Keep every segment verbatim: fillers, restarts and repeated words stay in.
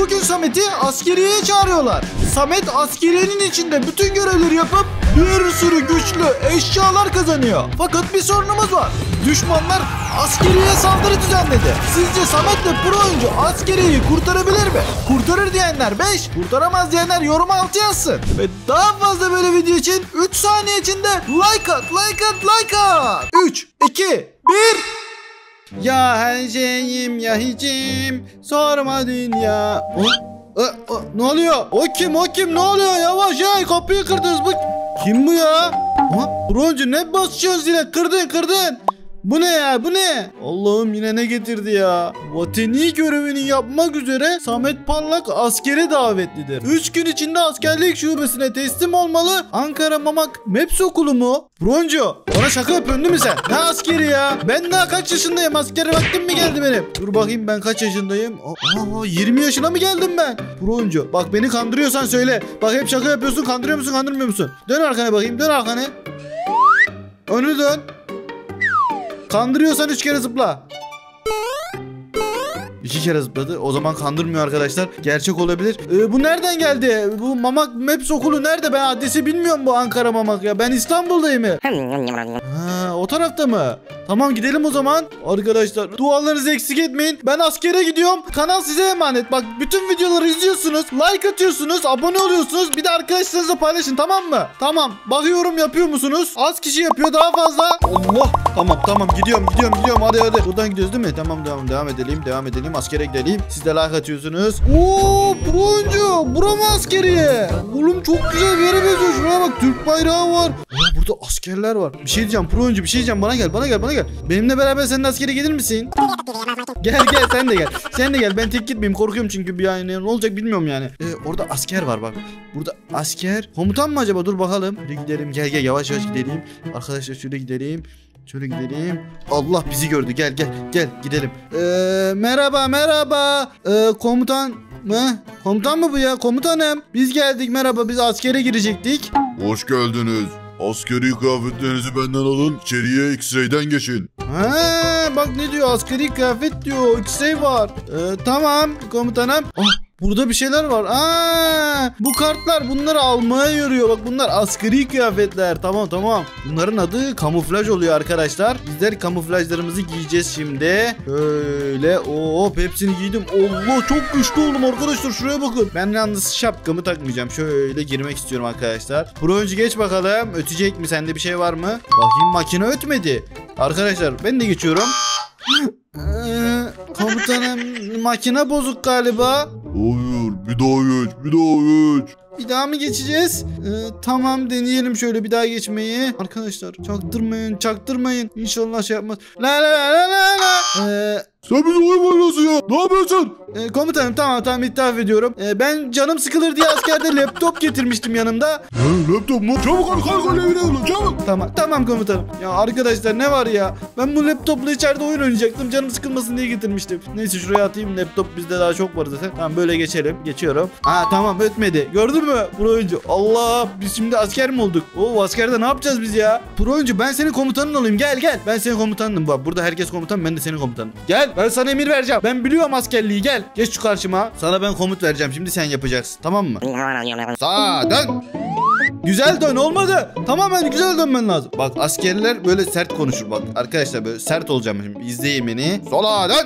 Bugün Samet'i askeriyeye çağırıyorlar. Samet askeriyenin içinde bütün görevleri yapıp bir sürü güçlü eşyalar kazanıyor. Fakat bir sorunumuz var. Düşmanlar askeriyeye saldırı düzenledi. Sizce Samet'le pro oyuncu askeriyeyi kurtarabilir mi? Kurtarır diyenler beş, kurtaramaz diyenler yoruma altı yazsın. Ve daha fazla böyle video için üç saniye içinde like at, like at, like at. üç, iki, bir. Ya her şeyim ya hiçim sorma dünya. O, o, o, ne oluyor? O kim o kim ne oluyor? Yavaş ya, kapıyı kırdınız. Bu kim bu ya? Ha, broncu ne basıyorsun zile? Kırdın kırdın. Bu ne ya, bu ne? Allah'ım yine ne getirdi ya? Vatani görevini yapmak üzere Samet Parlak askere davetlidir. üç gün içinde askerlik şubesine teslim olmalı. Ankara Mamak Meps okulu mu? Broncu bana şaka yapıyorsun değil mi sen? Ne askeri ya? Ben daha kaç yaşındayım? Askere vaktim mi geldi benim? Dur bakayım, ben kaç yaşındayım? Aa, yirmi yaşına mı geldim ben? Broncu bak, beni kandırıyorsan söyle. Bak hep şaka yapıyorsun, kandırıyor musun kandırmıyor musun? Dön arkana bakayım, dön arkana. Önü dön. Kandırıyorsan üç kere zıpla. İki kere zıpladı. O zaman kandırmıyor arkadaşlar. Gerçek olabilir. Ee, bu nereden geldi? Bu Mamak Meps okulu nerede? Ben adresi bilmiyorum, bu Ankara Mamak ya. Ben İstanbul'dayım ya. Ha, o tarafta mı? Tamam, gidelim o zaman. Arkadaşlar dualarınızı eksik etmeyin. Ben askere gidiyorum. Kanal size emanet. Bak, bütün videoları izliyorsunuz. Like atıyorsunuz. Abone oluyorsunuz. Bir de arkadaşlarınızla paylaşın, tamam mı? Tamam. Bakıyorum, yapıyor musunuz? Az kişi yapıyor, daha fazla. Allah. Tamam tamam, gidiyorum gidiyorum gidiyorum. Hadi hadi. Buradan gidiyoruz değil mi? Tamam devam devam edelim. Devam edelim. Askere gidelim. Siz de like atıyorsunuz. Oo, broncu. Bura mı askeriye? Oğlum çok güzel bir yere benziyor. Şuraya bak, Türk bayrağı var. Aa, burada askerler var. Bir şey diyeceğim broncu, bir şey diyeceğim. Bana gel bana gel bana gel. Benimle beraber senin askere gelir misin? Gel gel, sen de gel. Sen de gel. Ben tek gitmeyeyim. Korkuyorum çünkü bir yani ne olacak bilmiyorum yani. Ee, orada asker var bak. Burada asker. Komutan mı acaba? Dur bakalım. Şöyle gidelim. Gel gel, yavaş yavaş gidelim. Arkadaşlar şöyle gidelim. Şöyle gidelim. Allah bizi gördü. Gel gel gel gidelim. Ee, merhaba merhaba. Ee, komutan mı? Komutan mı bu ya? Komutanım. Biz geldik, merhaba. Biz askere girecektik. Hoş geldiniz. Askeri kıyafetlerinizi benden alın. İçeriye X-ray'den geçin. Ha, bak ne diyor? Askeri kıyafet diyor. X-ray var. Ee, tamam komutanım. Ah, burada bir şeyler var. Aa, bu kartlar bunları almaya yarıyor. Bak, bunlar askeri kıyafetler. Tamam tamam. Bunların adı kamuflaj oluyor arkadaşlar. Bizler kamuflajlarımızı giyeceğiz şimdi. Böyle. Hop, hepsini giydim. Allah, çok güçlü oldum arkadaşlar. Şuraya bakın. Ben yalnız şapkamı takmayacağım. Şöyle girmek istiyorum arkadaşlar. Bro, önce geç bakalım. Ötecek mi? Sende bir şey var mı? Bakayım, makine ötmedi. Arkadaşlar ben de geçiyorum. Ee, komutanım, makine bozuk galiba. Hayır, bir daha geç, bir daha geç. Bir daha mı geçeceğiz? Ee, tamam, deneyelim şöyle bir daha geçmeyi. Arkadaşlar çaktırmayın çaktırmayın. İnşallah şey yapmaz. La la la la la. Ee, Sen bizi oynuyorsun ya. Ne yapıyorsun? e, komutanım tamam tamam, itiraf ediyorum. Ee, ben canım sıkılır diye askerde laptop getirmiştim yanımda. Ne laptop mu? Çabuk al kal evine olun çabuk. Tamam tamam komutanım. Ya arkadaşlar ne var ya? Ben bu laptopla içeride oyun oynayacaktım. Canım sıkılmasın diye getirmiştim. Neyse şuraya atayım, laptop bizde daha çok var zaten. Tamam, böyle geçelim. Geçiyorum. Aa tamam, ötmedi. Gördün mü? Pro oyuncu. Allah, biz şimdi asker mi olduk? Oo, askerde ne yapacağız biz ya? Pro oyuncu, ben senin komutanın olayım. Gel gel. Ben senin komutanım. Bak, burada herkes komutan, ben de senin komutanım. Gel, ben sana emir vereceğim. Ben biliyorum askerliği, gel. Geç şu karşıma. Sana ben komut vereceğim. Şimdi sen yapacaksın. Tamam mı? Sağa dön. Güzel dön, olmadı. Tamamen güzel dönmen lazım. Bak, askerler böyle sert konuşur bak. Arkadaşlar böyle sert olacağım şimdi. İzleyin beni. Sola dön.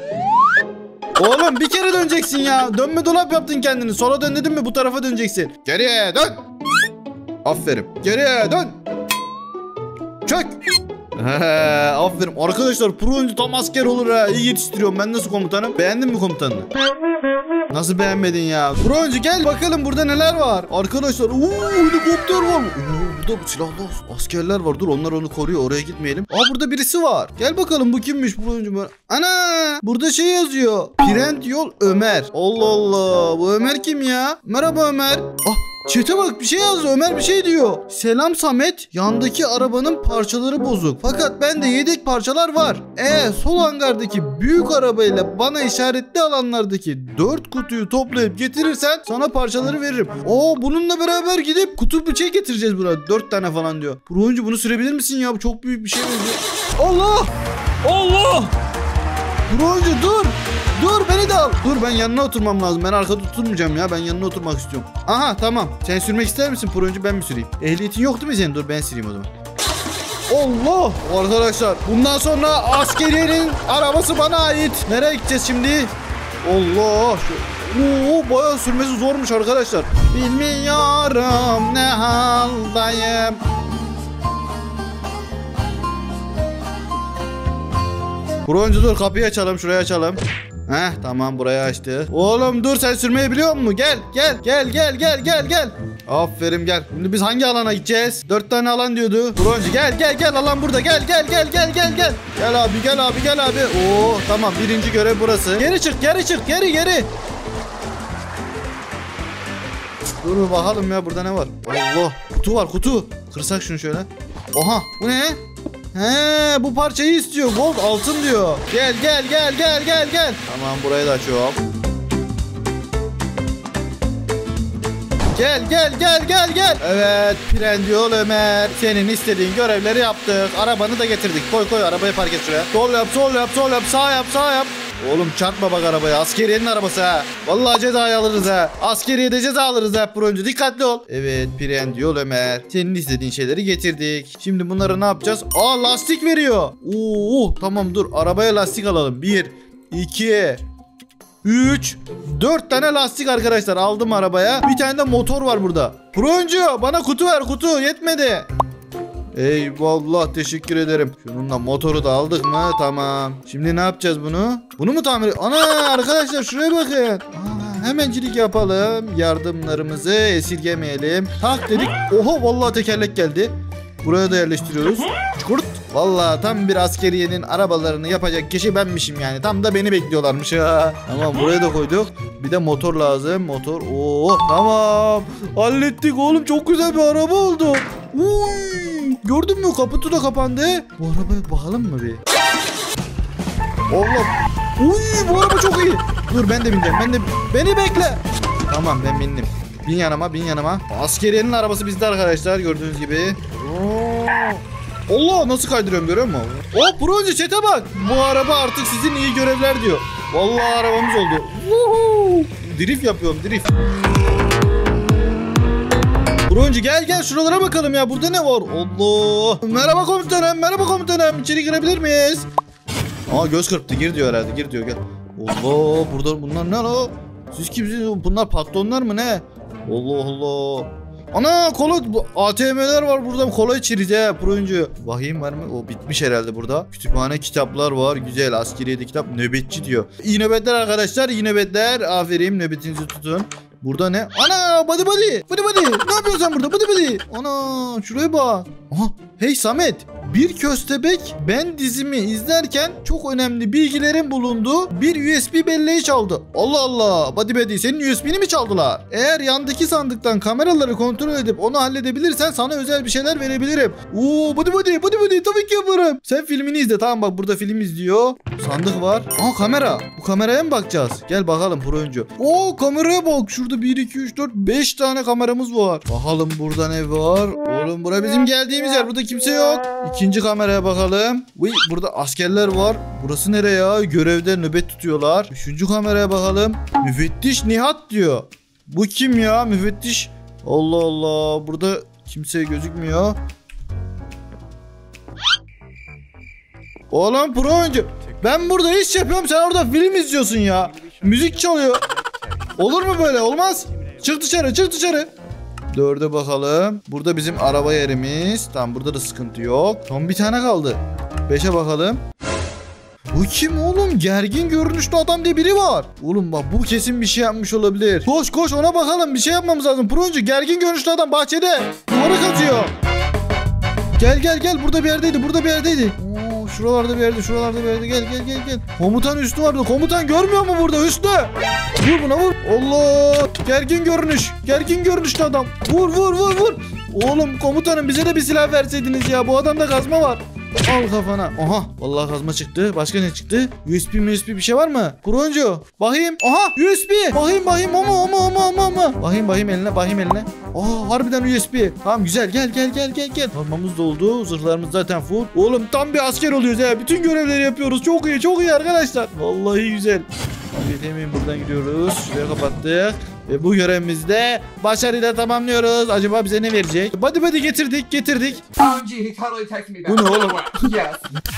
Oğlum bir kere döneceksin ya. Dönme dolap yaptın kendini. Sola dön dedim mi bu tarafa döneceksin. Geriye dön. Aferin. Geriye dön. Çök. Aferin. Arkadaşlar pro oyuncu tam asker olur ha. İyi yetiştiriyorum. Ben nasıl komutanım? Beğendin mi komutanını? Nasıl beğenmedin ya? Pro oyuncu gel bakalım, burada neler var? Arkadaşlar uuu, helikopter var. Oo, burada silahlı askerler var. Dur, onlar onu koruyor. Oraya gitmeyelim. Aa, burada birisi var. Gel bakalım, bu kimmiş pro oyuncu? Ana! Burada şey yazıyor. Pirent Yol Ömer. Allah Allah. Bu Ömer kim ya? Merhaba Ömer. Ah, chat'e bak, bir şey yazdı. Ömer bir şey diyor. Selam Samet. Yandaki arabanın parçaları bozuk. Fakat bende yedek parçalar var. Eğer sol hangardaki büyük arabayla bana işaretli alanlardaki dört kutuyu toplayıp getirirsen sana parçaları veririm. Oo, bununla beraber gidip kutu bıçağı getireceğiz buraya. Dört tane falan diyor. Pro oyuncu, bunu sürebilir misin ya? Bu çok büyük bir şey benziyor. Allah! Allah! Pro oyuncu dur! Dur beni de al. Dur ben yanına oturmam lazım. Ben arkada oturmayacağım ya. Ben yanına oturmak istiyorum. Aha tamam. Sen sürmek ister misin? Pro önce ben mi süreyim? Ehliyetin yok değil mi senin? Dur ben süreyim o zaman. Allah! Arkadaşlar bundan sonra askeriyenin arabası bana ait. Nereye gideceğiz şimdi? Allah! Oo, bayağı sürmesi zormuş arkadaşlar. Bilmiyorum ne haldayım. Pro önce dur kapıyı açalım, şuraya açalım. Heh tamam burayı açtı. Oğlum dur sen sürmeyi biliyor musun? Gel gel gel gel gel gel gel. Aferin gel. Şimdi biz hangi alana gideceğiz? Dört tane alan diyordu. Broncu gel gel gel alan burada. Gel gel gel gel gel gel. Gel abi gel abi gel abi. Oo tamam birinci görev burası. Geri çık geri çık geri geri. Dur bakalım ya burada ne var? Allah kutu var kutu. Kırsak şunu şöyle. Oha bu ne? He bu parçayı istiyor. Gold altın diyor. Gel gel gel gel gel gel. Tamam burayı da açıyorum. Gel gel gel gel gel. Evet Trendyol Ömer. Senin istediğin görevleri yaptık. Arabanı da getirdik. Koy koy arabayı park et şuraya. Sol yap sol yap sol yap sağ yap sağ yap. Oğlum çarpma bak arabaya. Askeriyenin arabası ha. Vallahi cezayı alırız ha. Askeriyede ceza alırız ha Broncu. Dikkatli ol. Evet Trendyol Ömer. Senin istediğin şeyleri getirdik. Şimdi bunları ne yapacağız? Aa lastik veriyor. Oo tamam dur. Arabaya lastik alalım. Bir, iki, üç, dört tane lastik arkadaşlar. Aldım arabaya. Bir tane de motor var burada. Broncu bana kutu ver kutu. Yetmedi. Eyvallah teşekkür ederim. Şununla motoru da aldık mı? Tamam. Şimdi ne yapacağız bunu? Bunu mu tamir? Ana arkadaşlar şuraya bakın. Aa, hemencilik yapalım. Yardımlarımızı esirgemeyelim. Tak dedik. Oha vallahi tekerlek geldi. Buraya da yerleştiriyoruz. Çukurt. Vallahi tam bir askeriyenin arabalarını yapacak kişi benmişim yani. Tam da beni bekliyorlarmış ha. Tamam buraya da koyduk. Bir de motor lazım. Motor. Oo tamam. Hallettik oğlum. Çok güzel bir araba oldu. Uy. Gördün mü? Kaputu da kapandı. Bu arabaya bakalım mı bir? Allah. Uy bu araba çok iyi. Dur ben de bineceğim. Ben de beni bekle. Tamam ben bindim. Bin yanıma bin yanıma. Askeriyenin arabası bizde arkadaşlar gördüğünüz gibi. Oo. Allah nasıl kaydırıyorum görüyor musun? Oh Broncu çete bak. Bu araba artık sizin iyi görevler diyor. Vallahi arabamız oldu. Woohoo. Drift yapıyorum drift. Broncu gel gel şuralara bakalım ya. Burada ne var? Allah. Merhaba komutanım. Merhaba komutanım. İçeri girebilir miyiz? Aa göz kırptı. Gir diyor herhalde. Gir diyor gel. Allah. Burada bunlar ne la? Siz kimsiniz? Bunlar patronlar mı ne? Allah Allah. Ana kola A T M'ler var burada. Kola içeriz ya Broncu. Bakayım var mı? O bitmiş herhalde burada. Kütüphane kitaplar var. Güzel. Askeriyede kitap. Nöbetçi diyor. İyi nöbetler arkadaşlar. İyi nöbetler. Aferin. Nöbetinizi tutun. Burada ne? Ana body body. Body body. Ne yapıyorsun sen burada? Body body. Ana şuraya bak. Aha. Hey Samet. Bir köstebek ben dizimi izlerken çok önemli bilgilerin bulunduğu bir U S B belleği çaldı. Allah Allah. Body body senin U S B'ni mi çaldılar? Eğer yandaki sandıktan kameraları kontrol edip onu halledebilirsen sana özel bir şeyler verebilirim. Oo body body body body tabii ki yaparım. Sen filmini izle tamam bak burada film izliyor. Sandık var. Aa kamera. Bu kameraya mı bakacağız? Gel bakalım pro oyuncu. Oo kameraya bak. Şurada bir iki üç dört beş tane kameramız var. Bakalım burada ne var? Oğlum bura bizim geldiğimiz yer. Burada kimse yok. İkinci kameraya bakalım. Uy, burada askerler var. Burası nereye ya? Görevde nöbet tutuyorlar. Üçüncü kameraya bakalım. Müfettiş Nihat diyor. Bu kim ya? Müfettiş. Allah Allah. Burada kimse gözükmüyor. Oğlum pro oyuncu. Ben burada iş yapıyorum. Sen orada film izliyorsun ya. Müzik çalıyor. Olur mu böyle? Olmaz. Çık dışarı çık dışarı. Dörde bakalım. Burada bizim araba yerimiz. Tamam burada da sıkıntı yok. Son bir tane kaldı. Beşe bakalım. Bu kim oğlum? Gergin görünüşlü adam diye biri var. Oğlum bak bu kesin bir şey yapmış olabilir. Koş koş ona bakalım. Bir şey yapmamız lazım. Procu gergin görünüşlü adam bahçede. Duvara kazıyor. Gel gel gel. Burada bir yerdeydi. Burada bir yerdeydi. Oo, şuralarda bir yerde. Şuralarda bir yerde. Gel gel gel gel. Komutan Hüsnü vardı. Komutan görmüyor mu burada Hüsnü? Vur buna vur. Allah. Gergin görünüş. Gergin görünüşlü adam. Vur vur vur vur. Oğlum komutanım bize de bir silah verseydiniz ya. Bu adamda kazma var. Al kafana. Aha. Vallahi kazma çıktı. Başka ne çıktı? U S B U S B bir şey var mı? Broncu. Bakayım. Aha. U S B. Bakayım bakayım. Ama ama ama ama ama. Bakayım bakayım eline. Bakayım eline. Aa harbiden U S B. Tamam güzel. Gel gel gel gel gel. Parmağımız doldu. Zırhlarımız zaten full. Oğlum tam bir asker oluyoruz ya. Bütün görevleri yapıyoruz. Çok iyi çok iyi arkadaşlar. Vallahi güzel. Evet, hemen buradan gidiyoruz. Şuraya kapattık. Ve bu görevimizde başarıyla tamamlıyoruz. Acaba bize ne verecek? Body body getirdik getirdik. O M G, he totally texted me back. Bu ne oğlum? Yes.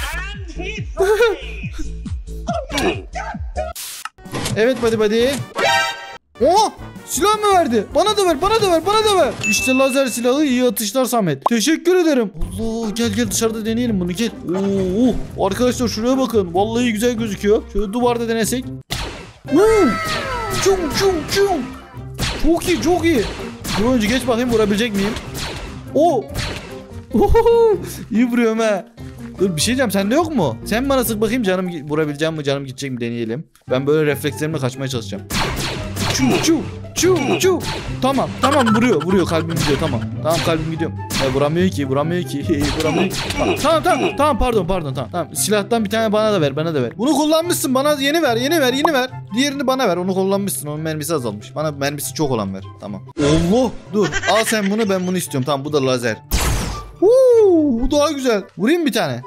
Evet body body. Oh! Silah mı verdi? Bana da ver, bana da ver, bana da ver. İşte lazer silahı, iyi atışlar Samet. Teşekkür ederim. Allah, gel gel dışarıda deneyelim bunu, gel. Oo, arkadaşlar şuraya bakın. Vallahi güzel gözüküyor. Şöyle duvarda denesek. Oo! Çum çum çum. Çok iyi, çok iyi. Dur önce geç bakayım, vurabilecek miyim? Oo! Ohoho! İyi vuruyorum ha. Dur bir şey diyeceğim, sende yok mu? Sen bana sık bakayım, canım vurabileceğim mi, canım gidecek mi deneyelim. Ben böyle reflekslerimle kaçmaya çalışacağım. Çu çu çu çu. Tamam tamam, vuruyor vuruyor, kalbim gidiyor, tamam. Tamam, kalbim gidiyor. Ya vuramıyor ki, vuramıyor ki, vuramıyor ki. Tamam tamam tamam, tamam pardon pardon tamam. Tamam, silahtan bir tane bana da ver, bana da ver. Bunu kullanmışsın, bana yeni ver, yeni ver, yeni ver. Diğerini bana ver, onu kullanmışsın, onun mermisi azalmış. Bana mermisi çok olan ver, tamam. Allah, dur al sen bunu, ben bunu istiyorum, tamam, bu da lazer. Huu, bu daha güzel. Vurayım bir tane.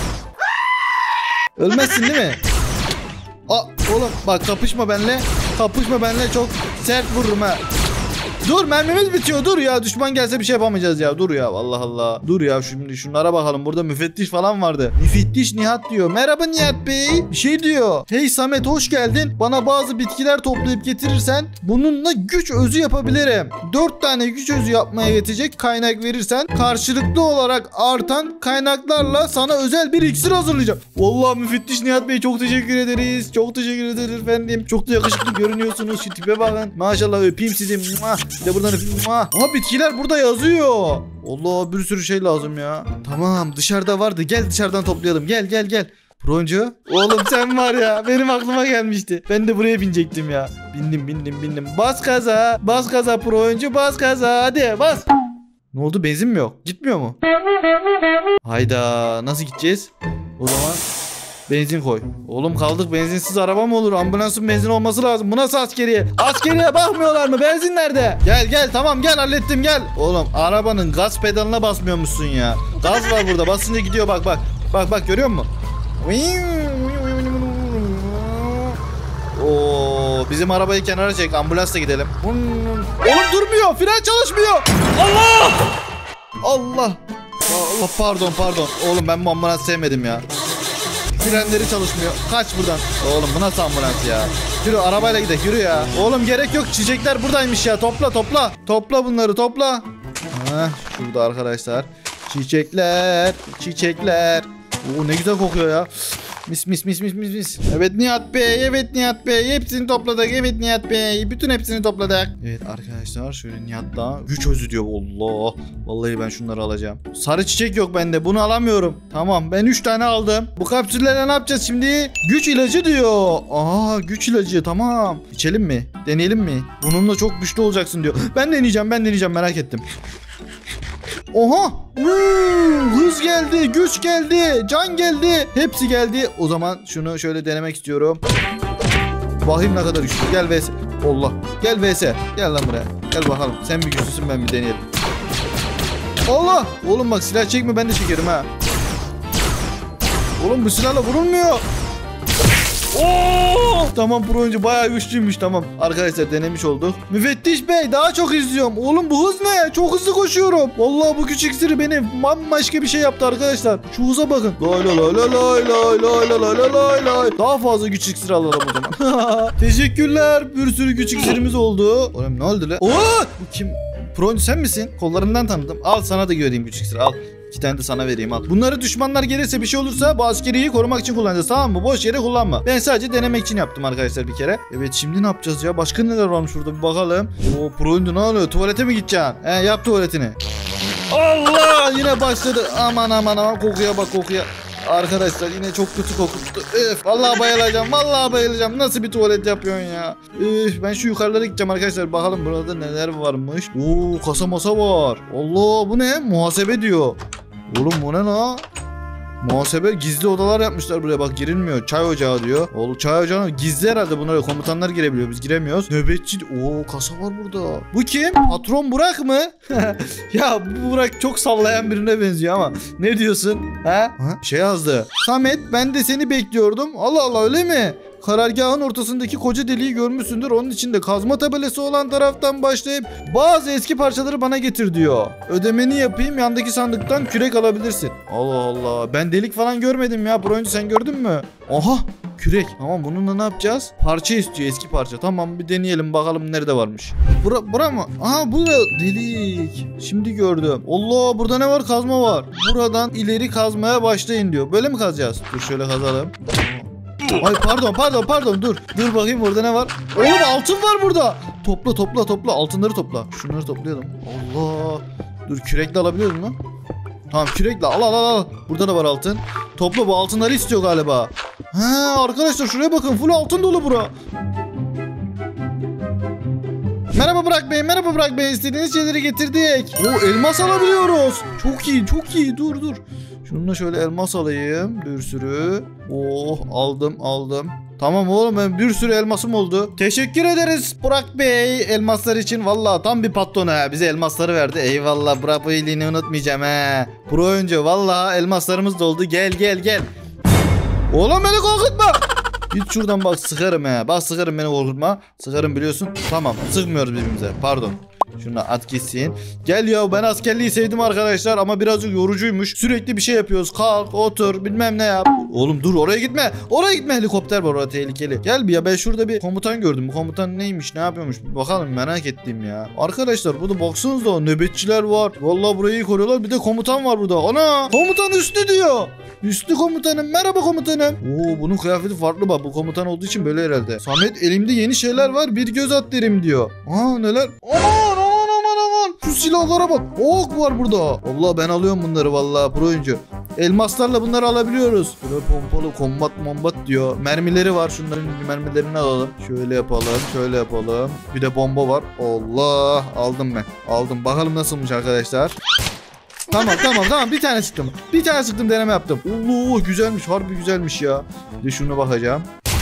Ölmezsin değil mi? Aa, oğlum bak, kapışma benimle. Kapışma benimle, çok sert vururum ha. Dur, mermimiz bitiyor, dur ya, düşman gelse bir şey yapamayacağız ya, dur ya, Allah Allah. Dur ya, şimdi şunlara bakalım, burada müfettiş falan vardı. Müfettiş Nihat diyor. Merhaba Nihat Bey. Bir şey diyor. Hey Samet, hoş geldin. Bana bazı bitkiler toplayıp getirirsen bununla güç özü yapabilirim. Dört tane güç özü yapmaya yetecek kaynak verirsen karşılıklı olarak artan kaynaklarla sana özel bir iksir hazırlayacağım. Vallahi müfettiş Nihat Bey, çok teşekkür ederiz. Çok teşekkür ederiz efendim. Çok da yakışıklı görünüyorsunuz. Şu tipe bakın. Maşallah, öpeyim sizi. Bir de buradan öpeyim. Aha, bitkiler burada yazıyor. Allah, bir sürü şey lazım ya. Tamam, dışarıda vardı. Gel dışarıdan toplayalım. Gel gel gel. Broncu. Oğlum sen var ya, benim aklıma gelmişti. Ben de buraya binecektim ya. Bindim bindim bindim. Bas gaza. Bas gaza Broncu, bas gaza. Hadi bas. Ne oldu, benzin mi yok? Gitmiyor mu? Hayda, nasıl gideceğiz? O zaman benzin koy. Oğlum kaldık, benzinsiz araba mı olur? Ambulansın benzin olması lazım. Bu nasıl askeriye? Askeriye bakmıyorlar mı? Benzin nerede? Gel gel, tamam gel, hallettim gel. Oğlum arabanın gaz pedalına basmıyormuşsun ya. Gaz var burada, basınca gidiyor, bak bak. Bak bak, görüyor musun? Oo, bizim arabayı kenara çek, ambulansla gidelim. Oğlum durmuyor, fren çalışmıyor. Allah! Allah! Allah, pardon pardon. Oğlum ben bu ambulans sevmedim ya. Frenleri çalışmıyor. Kaç buradan. Oğlum bu nasıl ambulans ya? Yürü, arabayla gidelim, yürü ya. Oğlum gerek yok, çiçekler buradaymış ya. Topla topla. Topla bunları, topla. Heh, şurada arkadaşlar. Çiçekler, çiçekler. Oo, ne güzel kokuyor ya. Mis mis mis mis mis mis. Evet Nihat Bey, evet Nihat Bey. Hepsini topladık, evet Nihat Bey. Bütün hepsini topladık. Evet arkadaşlar, şöyle Nihat'ta güç özü diyor. Allah. Vallahi ben şunları alacağım. Sarı çiçek yok bende, bunu alamıyorum. Tamam, ben üç tane aldım. Bu kapsüllerle ne yapacağız şimdi? Güç ilacı diyor. Aa, güç ilacı, tamam. İçelim mi? Deneyelim mi? Bununla çok güçlü olacaksın diyor. Ben deneyeceğim, ben deneyeceğim, merak ettim. Oha! Hmm, hız geldi, güç geldi, can geldi. Hepsi geldi. O zaman şunu şöyle denemek istiyorum. Bakayım ne kadar güçlü. Gel V S. Allah. Gel V S. Gel lan buraya. Gel bakalım. Sen bir güçlüsün, ben bir deneyelim. Allah! Oğlum bak, silah çekme, ben de çekerim ha. Oğlum bu silahla vurulmuyor. Oo! Tamam, pro oyuncu bayağı güçlüymüş, tamam. Arkadaşlar denemiş olduk. Müfettiş Bey, daha çok izliyorum. Oğlum bu hız ne? Çok hızlı koşuyorum. Vallahi bu güç iksiri beni bambaşka bir şey yaptı arkadaşlar. Şu hıza bakın. Lay lay lay lay lay lay lay lay lay lay lay. Daha fazla güç iksiri alalım o zaman. Teşekkürler. Bir sürü güç iksirimiz oldu. Oğlum ne oldu lan? Oo! Bu kim? Pro oyuncu sen misin? Kollarından tanıdım. Al sana da göreyim güç iksiri, al. İki tane de sana vereyim, al. Bunları düşmanlar gelirse, bir şey olursa bu askeriyi korumak için kullanacağız, tamam mı? Boş yere kullanma. Ben sadece denemek için yaptım arkadaşlar bir kere. Evet, şimdi ne yapacağız ya? Başka neler varmış burada, bir bakalım. Oo, pro oyuncu ne oluyor? Tuvalete mi gideceksin? He, yap tuvaletini. Allah, yine başladı. Aman aman aman, kokuya bak, kokuya. Arkadaşlar yine çok kötü kokuttu. Öf, vallahi bayılacağım. Vallahi bayılacağım. Nasıl bir tuvalet yapıyorsun ya? Öf, ben şu yukarılara gideceğim arkadaşlar. Bakalım burada neler varmış. Oo, kasa masa var. Allah, bu ne? Muhasebe diyor. Oğlum bu ne la? Muhasebe, gizli odalar yapmışlar buraya, bak girilmiyor. Çay ocağı diyor. Oğlum çay ocağı gizli herhalde, bunlara komutanlar girebiliyor, biz giremiyoruz. Nöbetçi. Oo, kasa var burada. Bu kim? Patron Burak mı? Ya bu Burak çok sallayan birine benziyor ama ne diyorsun? Ha? Ha? Şey yazdı. Samet, ben de seni bekliyordum. Allah Allah, öyle mi? Karargahın ortasındaki koca deliği görmüşsündür. Onun içinde kazma tabelası olan taraftan başlayıp bazı eski parçaları bana getir diyor. Ödemeni yapayım, yandaki sandıktan kürek alabilirsin. Allah Allah, ben delik falan görmedim ya. Pro oyuncu sen gördün mü? Aha, kürek. Tamam, bununla ne yapacağız? Parça istiyor, eski parça. Tamam, bir deneyelim bakalım nerede varmış. Bura, bura mı? Aha, bu delik. Şimdi gördüm. Allah, burada ne var? Kazma var. Buradan ileri kazmaya başlayın diyor. Böyle mi kazacağız? Dur şöyle kazalım. Ay pardon pardon pardon dur. Dur bakayım burada ne var? Oğlum altın var burada. Topla topla topla, altınları topla. Şunları toplayalım. Allah. Dur, kürekle alabiliyoruz mu? Tamam, kürekle al al al. Burada da var altın. Topla, bu altınları istiyor galiba. Ha arkadaşlar, şuraya bakın, full altın dolu bura. Merhaba Burak Bey, merhaba Burak Bey. İstediğiniz şeyleri getirdik. Oo, elmas alabiliyoruz. Çok iyi, çok iyi. Dur dur. Şununla şöyle elmas alayım. Bir sürü. Oh, aldım aldım. Tamam oğlum, ben bir sürü elmasım oldu. Teşekkür ederiz Burak Bey elmaslar için. Vallahi tam bir patron ha. Bize elmasları verdi. Eyvallah Burak, bu iyiliğini unutmayacağım ha. Pro oyuncu, vallahi elmaslarımız doldu. Gel gel gel. Oğlum beni korkutma. Git şuradan bak, sıkarım he. Bak sıkarım, beni korkutma. Sıkarım biliyorsun. Tamam, sıkmıyoruz birbirimize. Pardon. Şunu at gitsin. Gel ya, ben askerliği sevdim arkadaşlar ama birazcık yorucuymuş. Sürekli bir şey yapıyoruz. Kalk, otur, bilmem ne yap. Oğlum dur, oraya gitme. Oraya gitme, helikopter var orada, tehlikeli. Gel bir ya, ben şurada bir komutan gördüm. Bu komutan neymiş, ne yapıyormuş? Bir bakalım, merak ettim ya. Arkadaşlar burada baksanıza, nöbetçiler var. Vallahi burayı koruyorlar. Bir de komutan var burada. Ana! Komutan üstü diyor. Üstü komutanım, merhaba komutanım. Oo, bunun kıyafeti farklı bak. Bu komutan olduğu için böyle herhalde. Samet, elimde yeni şeyler var, bir göz at derim diyor. Aa, neler? Aman aman aman aman. Şu silahlara bak. Ok var burada. Allah, ben alıyorum bunları vallahi pro oyuncu. Elmaslarla bunları alabiliyoruz. Böyle pompalı kombat mombat diyor. Mermileri var, şunların mermilerini alalım. Şöyle yapalım, şöyle yapalım. Bir de bomba var. Allah, aldım ben. Aldım. Bakalım nasılmış arkadaşlar. Tamam tamam tamam, bir tane sıktım. Bir tane sıktım, deneme yaptım. Allah, güzelmiş, harbi güzelmiş ya. Bir de şuna bakacağım.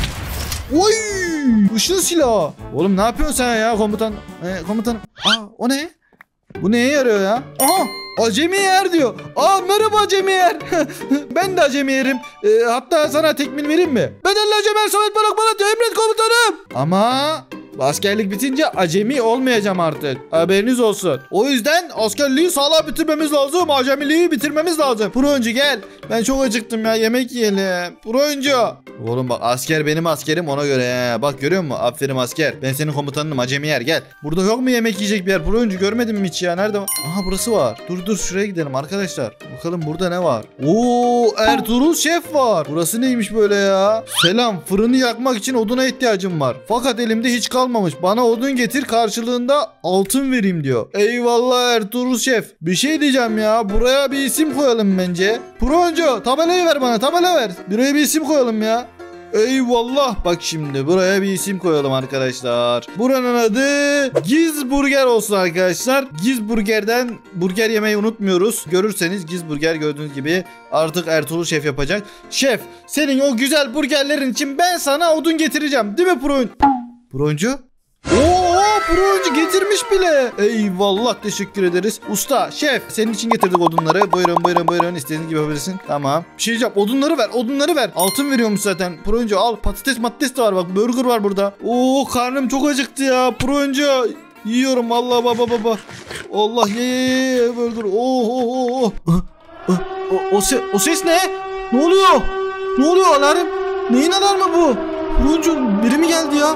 Oy! Işın silahı. Oğlum ne yapıyorsun sen ya komutan? Ee, komutan. Aa, o ne? Bu neye yarıyor ya? Aha! Acemi yer diyor. Aa, merhaba acemi yer. Ben de acemi yerim. Ee, hatta sana tekmil vereyim mi? Bedelli acemi yer Samet Barak Balat, emret komutanım. Ama askerlik bitince acemi olmayacağım artık. Haberiniz olsun. O yüzden askerliği sağlam bitirmemiz lazım. Acemiliği bitirmemiz lazım. Pro oyuncu gel. Ben çok acıktım ya. Yemek yiyelim. Pro oyuncu. Oğlum bak, asker benim askerim, ona göre ya. Bak görüyor musun? Aferin asker. Ben senin komutanınım acemi yer, gel. Burada yok mu yemek yiyecek bir yer? Pro oyuncu görmedin mi hiç ya? Nerede? Aha, burası var. Dur dur, şuraya gidelim arkadaşlar. Bakalım burada ne var? Oo, Ertuğrul Şef var. Burası neymiş böyle ya? Selam. Fırını yakmak için oduna ihtiyacım var. Fakat elimde hiç kalmamış. Bana odun getir, karşılığında altın vereyim diyor. Eyvallah Ertuğrul Şef. Bir şey diyeceğim ya. Buraya bir isim koyalım bence. Pro oyuncu, tabelayı ver bana. Tabela ver. Buraya bir isim koyalım ya. Eyvallah. Bak şimdi buraya bir isim koyalım arkadaşlar. Buranın adı Gizburger olsun arkadaşlar. Gizburger'den burger yemeyi unutmuyoruz. Görürseniz Gizburger, gördüğünüz gibi artık Ertuğrul Şef yapacak. Şef, senin o güzel burgerlerin için ben sana odun getireceğim. Değil mi Pro oyuncu? Pro oyuncu? Oo, pro oyuncu getirmiş bile. Eyvallah, teşekkür ederiz. Usta, şef, senin için getirdik odunları. Buyurun buyurun buyurun, istediğiniz gibi yapabilirsin. Tamam. Bir şey diyeceğim, odunları ver, odunları ver. Altın veriyormuş zaten. Pro oyuncu al, patates patates de var bak, burger var burada. Oo, karnım çok acıktı ya. Pro oyuncu yiyorum Allah, baba baba. Allah, ye ye ye burger. Oh oh oh. O, o, o, ses, o ses ne? Ne oluyor? Ne oluyor, alarm? Neyin alarmı bu? Pro oyuncu, biri mi geldi ya?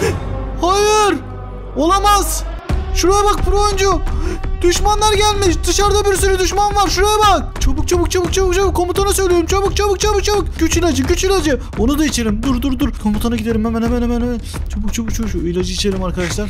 Hayır. Olamaz. Şuraya bak pro oyuncu. Düşmanlar gelmiş. Dışarıda bir sürü düşman var. Şuraya bak. Çabuk çabuk çabuk çabuk çabuk. Komutana söylüyorum. Çabuk çabuk çabuk çabuk. Güç ilacı güç ilacı. Onu da içelim. Dur dur dur. Komutana gidelim hemen hemen hemen hemen. Çabuk çabuk çabuk. Şu ilacı içelim arkadaşlar.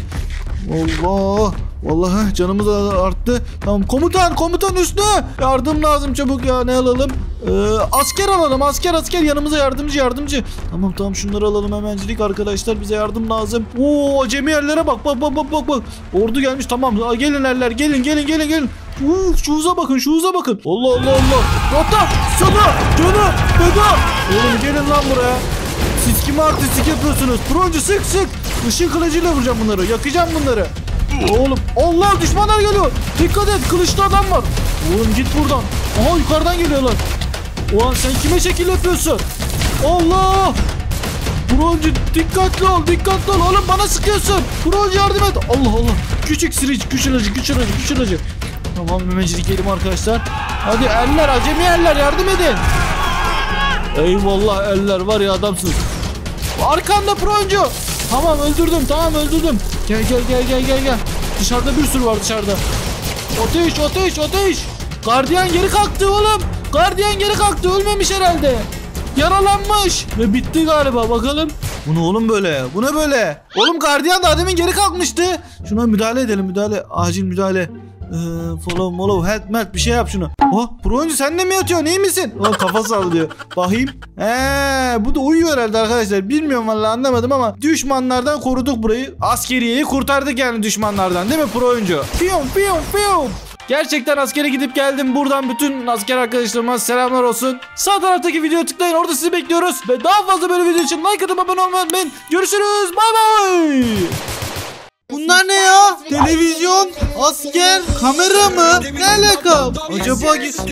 Allah. Vallahi canımız da arttı. Tamam komutan komutan üstüne. Yardım lazım çabuk ya. Ne alalım? Ee, asker alalım. Asker asker yanımıza yardımcı yardımcı. Tamam tamam şunları alalım hemencilik arkadaşlar. Bize yardım lazım. Oo, acemi yerlere bak bak bak bak bak bak. Ordu gelmiş tamam. Gelin erler gelin gelin gelin gelin. Uf, şu hıza bakın şu hıza bakın. Allah Allah Allah. Hatta sana canı beda. Oğlum gelin lan buraya. Siz kime artistik yapıyorsunuz? Pro sık sık. Işın kılıcıyla vuracağım bunları. Yakacağım bunları. Oğlum Allah, düşmanlar geliyor. Dikkat et, kılıçlı adam var. Oğlum git buradan. Aha yukarıdan geliyorlar. Ulan sen kime şekil yapıyorsun? Allah. Broncu dikkatli ol, dikkatli ol. Oğlum bana sıkıyorsun. Broncu yardım et. Allah Allah. Küçük siriç, güç ilacı, güç ilacı, güç ilacı. Tamam memecilik yedim arkadaşlar. Hadi eller, acemi eller yardım edin. Eyvallah eller var ya adamsın. Arkanda Broncu. Tamam öldürdüm, tamam öldürdüm. Gel gel gel gel gel gel. Dışarıda bir sürü var dışarıda. Ateş, ateş, ateş. Gardiyan geri kalktı oğlum. Gardiyan geri kalktı, ölmemiş herhalde. Yaralanmış ve bitti galiba, bakalım. Bu ne oğlum böyle? Bu ne böyle? Oğlum gardiyan da demin geri kalkmıştı. Şuna müdahale edelim, müdahale. Acil müdahale. Ee, follow mollow help melt bir şey yap şunu. Oh Broncu sen de mi yatıyorsun, iyi misin? Oh, kafa sallıyor. Bakayım. Eee bu da uyuyor herhalde arkadaşlar. Bilmiyorum vallahi, anlamadım ama düşmanlardan koruduk burayı. Askeriyeyi kurtardık yani düşmanlardan, değil mi pro oyuncu? Piyum piyum piyum. Gerçekten askere gidip geldim. Buradan bütün asker arkadaşlarıma selamlar olsun. Sağ taraftaki videoya tıklayın. Orada sizi bekliyoruz. Ve daha fazla böyle video için like atıp abone olmayı unutmayın. Görüşürüz. Bay bay. Bunlar ne ya? Televizyon, asker, kamera mı? Ne alaka? Acaba